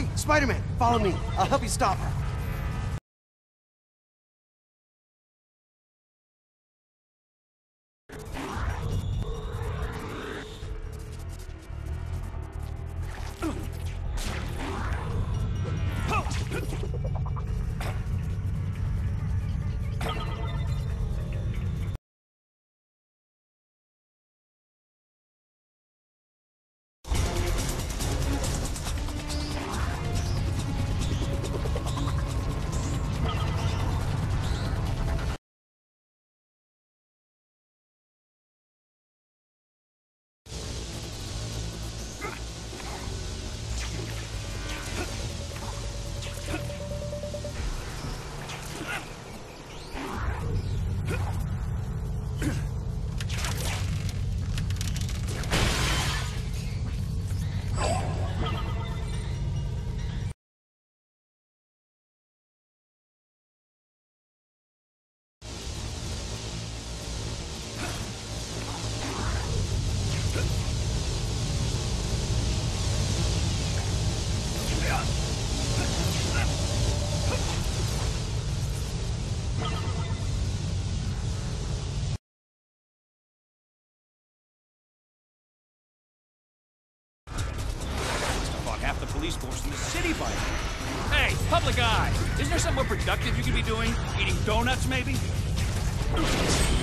Spider-Man, follow me. I'll help you stop her. Police force in the city by now. Hey, public eye! Isn't there something more productive you could be doing? Eating donuts, maybe?